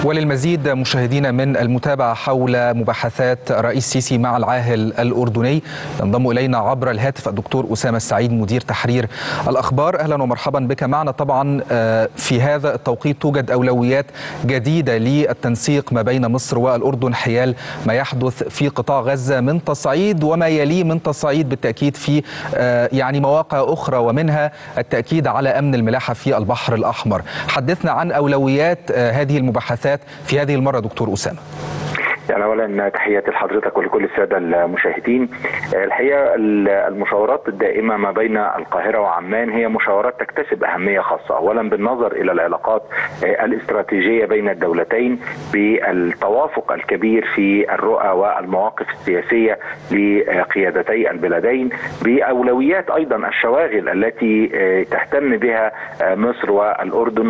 وللمزيد مشاهدينا من المتابعة حول مباحثات الرئيس السيسي مع العاهل الأردني ينضم إلينا عبر الهاتف الدكتور أسامة السعيد مدير تحرير الأخبار. أهلا ومرحبا بك معنا. طبعا في هذا التوقيت توجد أولويات جديدة للتنسيق ما بين مصر والأردن حيال ما يحدث في قطاع غزة من تصعيد وما يليه من تصعيد بالتأكيد في يعني مواقع أخرى، ومنها التأكيد على أمن الملاحة في البحر الأحمر. حدثنا عن أولويات هذه المباحثات في هذه المرة دكتور أسامة. يعني اولا تحياتي لحضرتك ولكل الساده المشاهدين. الحقيقه المشاورات الدائمه ما بين القاهره وعمان هي مشاورات تكتسب اهميه خاصه، اولا بالنظر الى العلاقات الاستراتيجيه بين الدولتين، بالتوافق الكبير في الرؤى والمواقف السياسيه لقيادتي البلدين، باولويات ايضا الشواغل التي تهتم بها مصر والاردن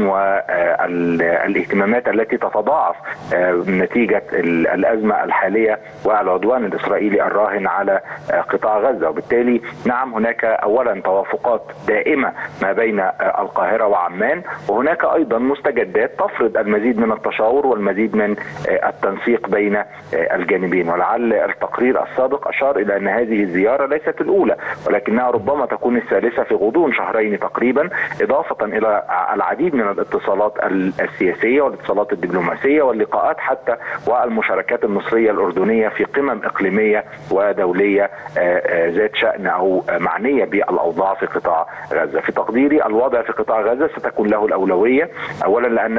والاهتمامات التي تتضاعف نتيجه الأزمة الحالية والعدوان الإسرائيلي الراهن على قطاع غزة. وبالتالي نعم هناك أولا توافقات دائمة ما بين القاهرة وعمان، وهناك أيضا مستجدات تفرض المزيد من التشاور والمزيد من التنسيق بين الجانبين. ولعل التقرير السابق أشار إلى أن هذه الزيارة ليست الأولى، ولكنها ربما تكون الثالثة في غضون شهرين تقريبا، إضافة إلى العديد من الاتصالات السياسية والاتصالات الدبلوماسية واللقاءات حتى والمشاركات المصرية الأردنية في قمم إقليمية ودولية ذات شأن أو معنية بالأوضاع في قطاع غزة. في تقديري الوضع في قطاع غزة ستكون له الأولوية، أولا لأن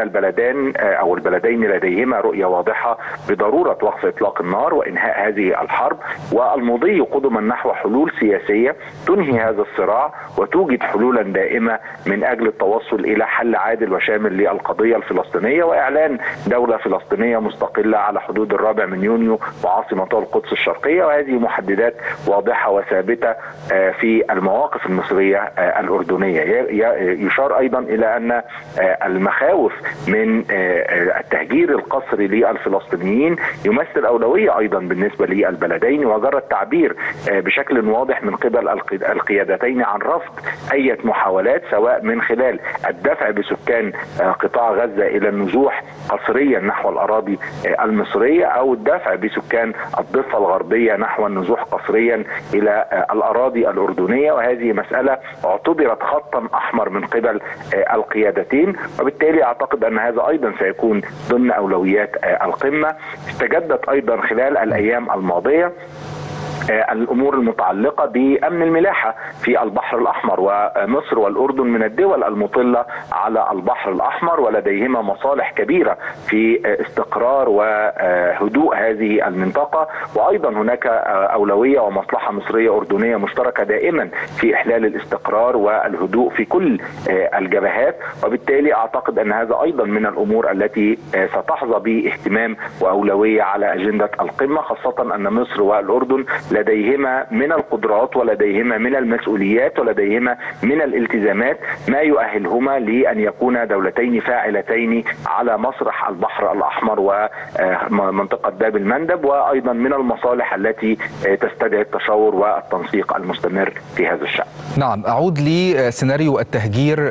البلدين لديهما رؤية واضحة بضرورة وقف إطلاق النار وإنهاء هذه الحرب، والمضي قدما نحو حلول سياسية تنهي هذا الصراع وتوجد حلولا دائمة من أجل التوصل إلى حل عادل وشامل للقضية الفلسطينية وإعلان دولة فلسطينية مستقلة على حدود 4 يونيو وعاصمتها القدس الشرقية. وهذه محددات واضحة وثابتة في المواقف المصرية الأردنية. يشار أيضا إلى أن المخاوف من التهجير القسري للفلسطينيين يمثل أولوية أيضا بالنسبة للبلدين، وجرى التعبير بشكل واضح من قبل القيادتين عن رفض أي محاولات سواء من خلال الدفع بسكان قطاع غزة إلى النزوح قسريا نحو الأراضي المصرية أو الدفع بسكان الضفة الغربية نحو النزوح قسريا إلى الأراضي الأردنية. وهذه مسألة اعتبرت خطا أحمر من قبل القيادتين، وبالتالي أعتقد أن هذا أيضا سيكون ضمن أولويات القمة. استجدت أيضا خلال الأيام الماضية الأمور المتعلقة بأمن الملاحة في البحر الأحمر، ومصر والأردن من الدول المطلة على البحر الأحمر ولديهما مصالح كبيرة في استقرار وهدوء هذه المنطقة، وأيضا هناك أولوية ومصلحة مصرية أردنية مشتركة دائما في إحلال الاستقرار والهدوء في كل الجبهات. وبالتالي أعتقد أن هذا أيضا من الأمور التي ستحظى باهتمام وأولوية على أجندة القمة، خاصة أن مصر والأردن لديهما من القدرات ولديهما من المسؤوليات ولديهما من الالتزامات ما يؤهلهما لأن يكونا دولتين فاعلتين على مسرح البحر الأحمر ومنطقة باب المندب، وأيضا من المصالح التي تستدعي التشاور والتنسيق المستمر في هذا الشأن. نعم، أعود لسيناريو التهجير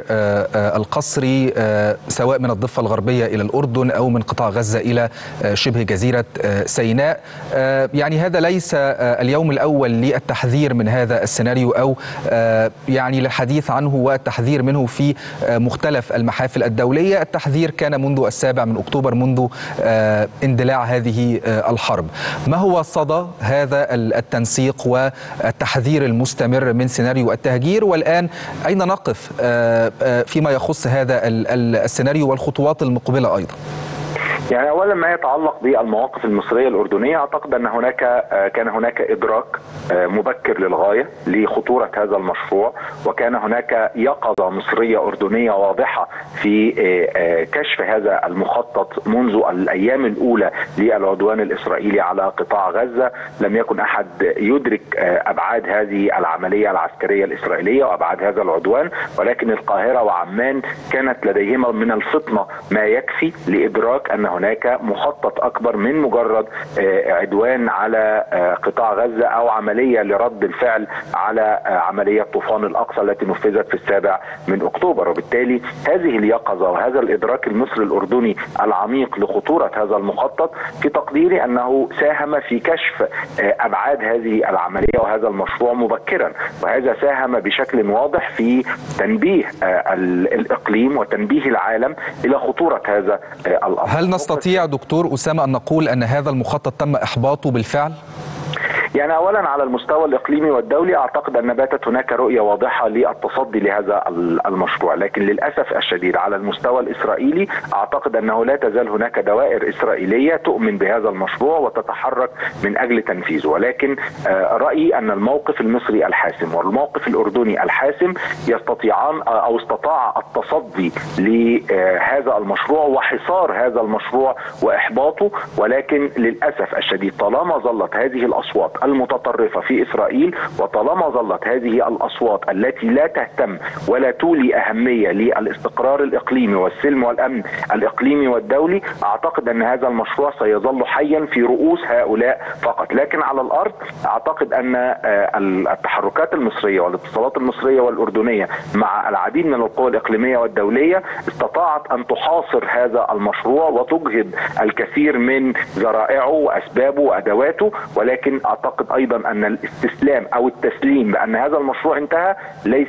القسري سواء من الضفة الغربية إلى الأردن أو من قطاع غزة إلى شبه جزيرة سيناء. يعني هذا ليس اليوم الأول للتحذير من هذا السيناريو أو يعني للحديث عنه والتحذير منه في مختلف المحافل الدولية. التحذير كان منذ 7 أكتوبر منذ اندلاع هذه الحرب. ما هو صدى هذا التنسيق والتحذير المستمر من سيناريو التهجير، والآن أين نقف فيما يخص هذا السيناريو والخطوات المقبلة أيضا؟ يعني أولا ما يتعلق بالمواقف المصرية الأردنية، أعتقد أن كان هناك إدراك مبكر للغاية لخطورة هذا المشروع، وكان هناك يقظة مصرية أردنية واضحة في كشف هذا المخطط منذ الأيام الأولى للعدوان الإسرائيلي على قطاع غزة. لم يكن أحد يدرك أبعاد هذه العملية العسكرية الإسرائيلية وأبعاد هذا العدوان، ولكن القاهرة وعمان كانت لديهما من الفطنة ما يكفي لإدراك أن هناك مخطط أكبر من مجرد عدوان على قطاع غزة أو عملية لرد الفعل على عملية طوفان الأقصى التي نفذت في 7 أكتوبر. وبالتالي هذه اليقظة وهذا الإدراك المصري الأردني العميق لخطورة هذا المخطط في تقديري أنه ساهم في كشف أبعاد هذه العملية وهذا المشروع مبكرا، وهذا ساهم بشكل واضح في تنبيه الإقليم وتنبيه العالم إلى خطورة هذا الأمر. هل نستطيع دكتور أسامة أن نقول أن هذا المخطط تم إحباطه بالفعل؟ يعني أولا على المستوى الإقليمي والدولي أعتقد أن باتت هناك رؤية واضحة للتصدي لهذا المشروع، لكن للأسف الشديد على المستوى الإسرائيلي أعتقد أنه لا تزال هناك دوائر إسرائيلية تؤمن بهذا المشروع وتتحرك من أجل تنفيذه، ولكن رأيي أن الموقف المصري الحاسم والموقف الأردني الحاسم يستطيعان أو استطاع التصدي لهذا المشروع وحصار هذا المشروع وإحباطه، ولكن للأسف الشديد طالما ظلت هذه الأصوات المتطرفة في إسرائيل وطالما ظلت هذه الأصوات التي لا تهتم ولا تولي أهمية للاستقرار الإقليمي والسلم والأمن الإقليمي والدولي، أعتقد أن هذا المشروع سيظل حيا في رؤوس هؤلاء فقط. لكن على الأرض أعتقد أن التحركات المصرية والاتصالات المصرية والأردنية مع العديد من القوى الإقليمية والدولية استطاعت أن تحاصر هذا المشروع وتجهض الكثير من ذرائعه وأسبابه وأدواته، ولكن أعتقد أيضا أن الاستسلام أو التسليم بأن هذا المشروع انتهى ليس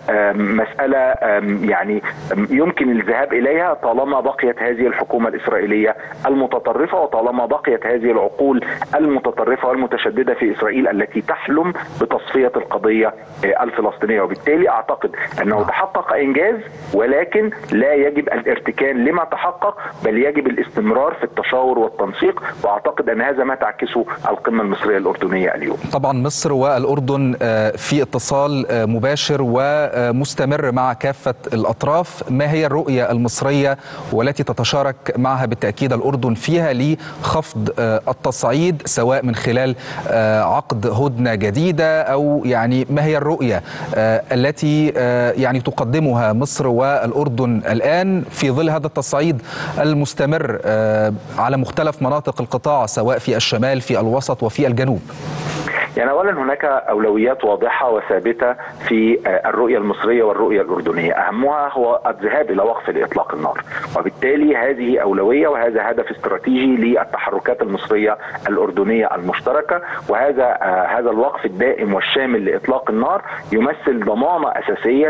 مسألة يعني يمكن الذهاب إليها طالما بقيت هذه الحكومة الإسرائيلية المتطرفة وطالما بقيت هذه العقول المتطرفة والمتشددة في إسرائيل التي تحلم بتصفية القضية الفلسطينية. وبالتالي أعتقد أنه تحقق إنجاز، ولكن لا يجب الارتكان لما تحقق، بل يجب الاستمرار في التشاور والتنسيق، وأعتقد أن هذا ما تعكسه القمة المصرية الأردنية اليوم. طبعا مصر والأردن في اتصال مباشر ومستمر مع كافة الأطراف. ما هي الرؤية المصرية والتي تتشارك معها بالتأكيد الأردن فيها لخفض التصعيد، سواء من خلال عقد هدنة جديدة أو يعني ما هي الرؤية التي يعني تقدمها مصر والأردن الآن في ظل هذا التصعيد المستمر على مختلف مناطق القطاع سواء في الشمال في الوسط وفي الجنوب؟ يعني أولا هناك أولويات واضحة وثابتة في الرؤية المصرية والرؤية الأردنية، أهمها هو الذهاب إلى وقف لإطلاق النار، وبالتالي هذه أولوية وهذا هدف استراتيجي للتحركات المصرية الأردنية المشتركة، وهذا الوقف الدائم والشامل لإطلاق النار يمثل ضمانة أساسية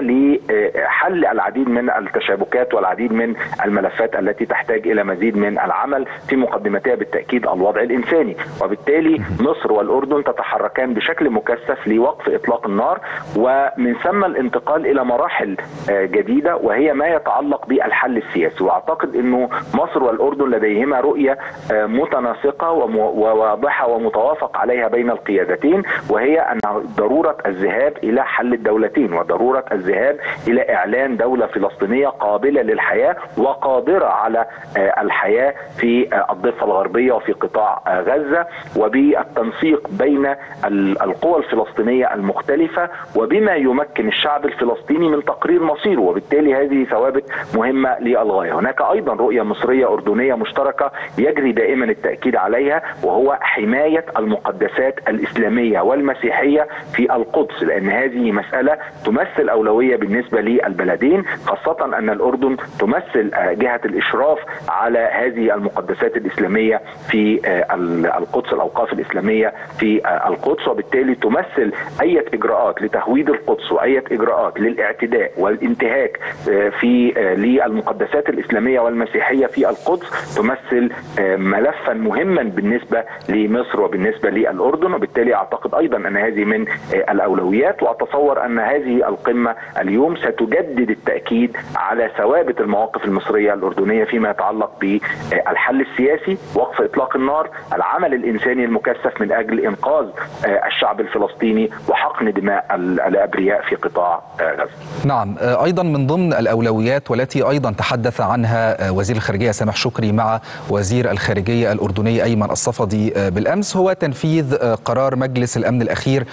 لحل العديد من التشابكات والعديد من الملفات التي تحتاج إلى مزيد من العمل، في مقدمتها بالتأكيد الوضع الإنساني. وبالتالي مصر والأردن تتحرك كان بشكل مكثف لوقف إطلاق النار، ومن ثم الانتقال إلى مراحل جديدة وهي ما يتعلق بالحل السياسي. وأعتقد أنه مصر والأردن لديهما رؤية متناسقة وواضحة ومتوافق عليها بين القيادتين، وهي أن ضرورة الذهاب إلى حل الدولتين وضرورة الذهاب إلى إعلان دولة فلسطينية قابلة للحياة وقادرة على الحياة في الضفة الغربية وفي قطاع غزة، وبالتنسيق بين القوى الفلسطينية المختلفة وبما يمكن الشعب الفلسطيني من تقرير مصيره. وبالتالي هذه ثوابت مهمة للغاية. هناك أيضا رؤية مصرية أردنية مشتركة يجري دائما التأكيد عليها، وهو حماية المقدسات الإسلامية والمسيحية في القدس، لأن هذه مسألة تمثل أولوية بالنسبة للبلدين، خاصة أن الأردن تمثل جهة الإشراف على هذه المقدسات الإسلامية في القدس، الأوقاف الإسلامية في القدس، وبالتالي تمثل أي إجراءات لتهويد القدس وأي إجراءات للاعتداء والانتهاك في للمقدسات الإسلامية والمسيحية في القدس تمثل ملفا مهما بالنسبة لمصر وبالنسبة للأردن. وبالتالي أعتقد أيضا أن هذه من الأولويات، وأتصور أن هذه القمة اليوم ستجدد التأكيد على ثوابت المواقف المصرية الأردنية فيما يتعلق بالحل السياسي، وقف إطلاق النار، العمل الإنساني المكثف من أجل إنقاذ الشعب الفلسطيني وحقن دماء الأبرياء في قطاع غزة. نعم، أيضا من ضمن الأولويات والتي أيضا تحدث عنها وزير الخارجية سامح شكري مع وزير الخارجية الأردني أيمن الصفدي بالأمس هو تنفيذ قرار مجلس الأمن الأخير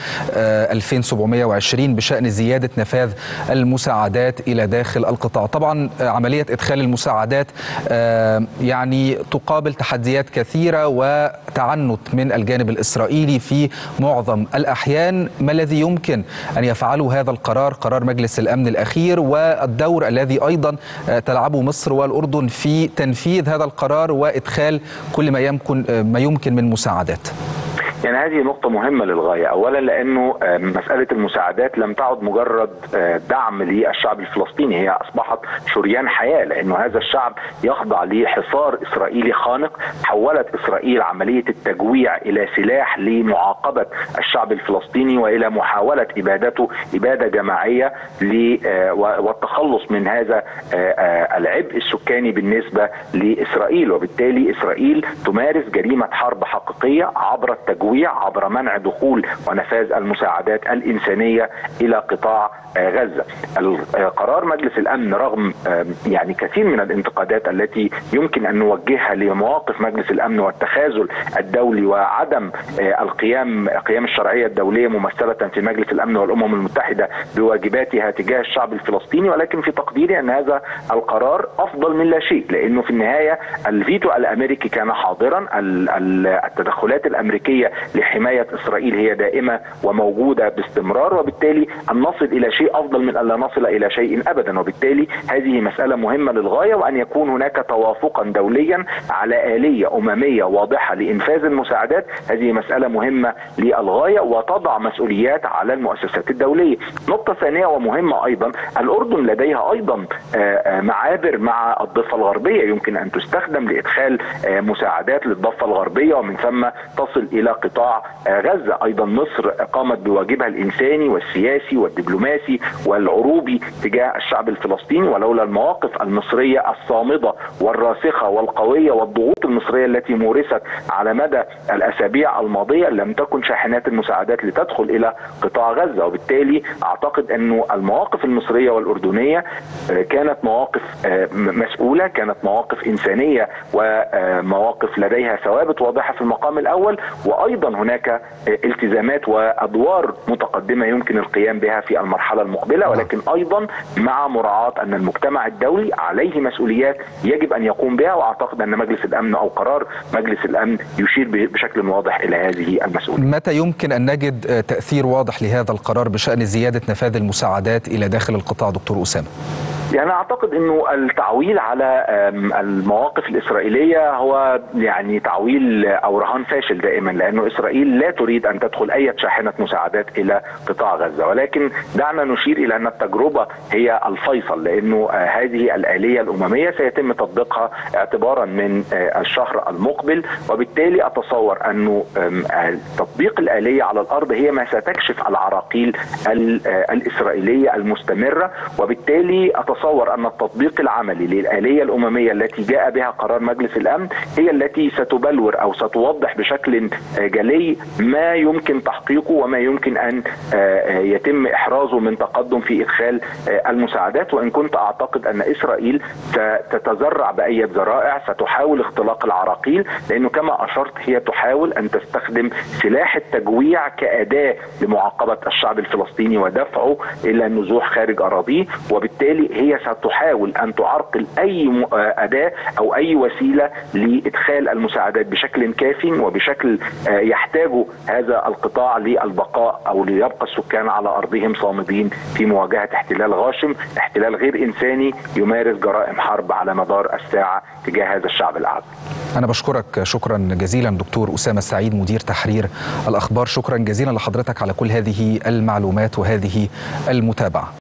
2720 بشأن زيادة نفاذ المساعدات إلى داخل القطاع. طبعا عملية إدخال المساعدات يعني تقابل تحديات كثيرة وتعنت من الجانب الإسرائيلي في معظم الأحيان. ما الذي يمكن أن يفعله هذا القرار، قرار مجلس الأمن الأخير، والدور الذي أيضا تلعبه مصر والأردن في تنفيذ هذا القرار وإدخال كل ما يمكن من مساعدات؟ يعني هذه نقطة مهمة للغاية، أولا لأنه مسألة المساعدات لم تعد مجرد دعم للشعب الفلسطيني، هي أصبحت شريان حياة، لأنه هذا الشعب يخضع لحصار إسرائيلي خانق. حولت إسرائيل عملية التجويع إلى سلاح لمعاقبة الشعب الفلسطيني وإلى محاولة إبادته إبادة جماعية والتخلص من هذا العبء السكاني بالنسبة لإسرائيل. وبالتالي إسرائيل تمارس جريمة حرب حقيقية عبر التجويع، عبر منع دخول ونفاذ المساعدات الإنسانية إلى قطاع غزة. قرار مجلس الأمن رغم يعني كثير من الانتقادات التي يمكن أن نوجهها لمواقف مجلس الأمن والتخاذل الدولي وعدم قيام الشرعية الدولية ممثلة في مجلس الأمن والأمم المتحدة بواجباتها تجاه الشعب الفلسطيني، ولكن في تقديري أن هذا القرار أفضل من لا شيء، لأنه في النهاية الفيتو الأمريكي كان حاضرا. التدخلات الأمريكية لحماية إسرائيل هي دائمة وموجودة باستمرار، وبالتالي أن نصل إلى شيء أفضل من أن لا نصل إلى شيء أبدا. وبالتالي هذه مسألة مهمة للغاية، وأن يكون هناك توافقا دوليا على آلية أممية واضحة لإنفاذ المساعدات، هذه مسألة مهمة للغاية وتضع مسؤوليات على المؤسسات الدولية. نقطة ثانية ومهمة أيضا، الأردن لديها أيضا معابر مع الضفة الغربية يمكن أن تستخدم لإدخال مساعدات للضفة الغربية ومن ثم تصل إلى قطاع غزة. أيضا مصر قامت بواجبها الإنساني والسياسي والدبلوماسي والعروبي تجاه الشعب الفلسطيني، ولولا المواقف المصرية الصامدة والراسخة والقوية والضغوط المصرية التي مورست على مدى الأسابيع الماضية لم تكن شاحنات المساعدات لتدخل إلى قطاع غزة. وبالتالي أعتقد أن المواقف المصرية والأردنية كانت مواقف مسؤولة، كانت مواقف إنسانية ومواقف لديها ثوابت واضحة في المقام الأول، وأيضا هناك التزامات وأدوار متقدمة يمكن القيام بها في المرحلة المقبلة، ولكن أيضا مع مراعاة أن المجتمع الدولي عليه مسؤوليات يجب أن يقوم بها. وأعتقد أن مجلس الأمن أو قرار مجلس الأمن يشير بشكل واضح إلى هذه المسؤولية. متى يمكن أن نجد تأثير واضح لهذا القرار بشأن زيادة نفاذ المساعدات إلى داخل القطاع دكتور أسامة؟ يعني أعتقد أنه التعويل على المواقف الإسرائيلية هو يعني تعويل أو رهان فاشل دائما، لأنه إسرائيل لا تريد أن تدخل أي شاحنة مساعدات إلى قطاع غزة. ولكن دعنا نشير إلى أن التجربة هي الفيصل، لأنه هذه الآلية الأممية سيتم تطبيقها اعتبارا من الشهر المقبل، وبالتالي أتصور أنه تطبيق الآلية على الأرض هي ما ستكشف العراقيل الإسرائيلية المستمرة. وبالتالي أتصور أن التطبيق العملي للآلية الأممية التي جاء بها قرار مجلس الأمن هي التي ستبلور أو ستوضح بشكل جلي ما يمكن تحقيقه وما يمكن أن يتم إحرازه من تقدم في إدخال المساعدات. وإن كنت أعتقد أن إسرائيل ستتزرع بأية ذرائع، ستحاول اختلاق العراقيل، لأنه كما أشرت هي تحاول أن تستخدم سلاح التجويع كأداة لمعاقبة الشعب الفلسطيني ودفعه إلى النزوح خارج أراضيه. وبالتالي هي ستحاول أن تعرقل أي أداة أو أي وسيلة لإدخال المساعدات بشكل كاف وبشكل يحتاجه هذا القطاع للبقاء أو ليبقى السكان على أرضهم صامدين في مواجهة احتلال غاشم، احتلال غير إنساني يمارس جرائم حرب على مدار الساعة تجاه هذا الشعب الأعزل. أنا بشكرك شكرا جزيلا دكتور أسامة السعيد مدير تحرير الأخبار، شكرا جزيلا لحضرتك على كل هذه المعلومات وهذه المتابعة.